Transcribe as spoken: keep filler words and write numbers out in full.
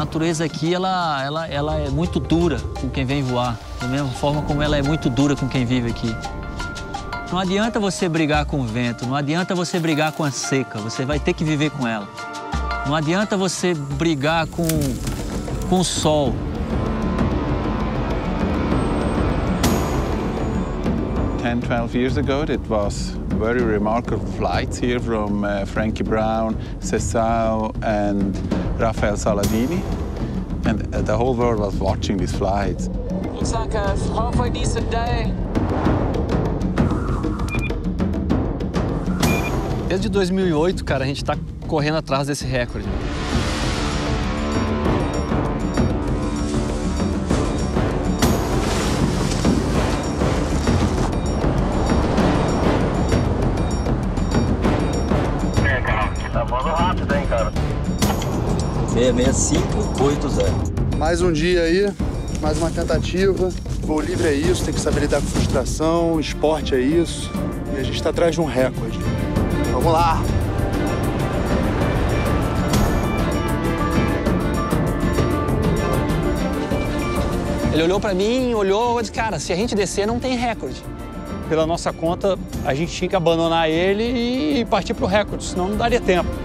natureza aqui, ela, ela, ela é muito dura com quem vem voar, da mesma forma como ela é muito dura com quem vive aqui. Não adianta você brigar com o vento, não adianta você brigar com a seca, você vai ter que viver com ela. Não adianta você brigar com, com o sol. ten, twelve years ago, it was very remarkable flights here from uh, Frankie Brown, Sessao, and Rafael Saladini. And the whole world was watching these flights. Looks like a halfway decent day. Desde dois mil e oito, cara, a gente tá correndo atrás desse recorde. Tá voando rápido, hein, cara? seis seis cinco oito zero. Mais um dia aí, mais uma tentativa. Voo livre é isso, tem que saber lidar com frustração, esporte é isso. E a gente tá atrás de um recorde. Vamos lá! Ele olhou pra mim, olhou e disse, cara, se a gente descer não tem recorde. Pela nossa conta, a gente tinha que abandonar ele e partir pro recorde, senão não daria tempo.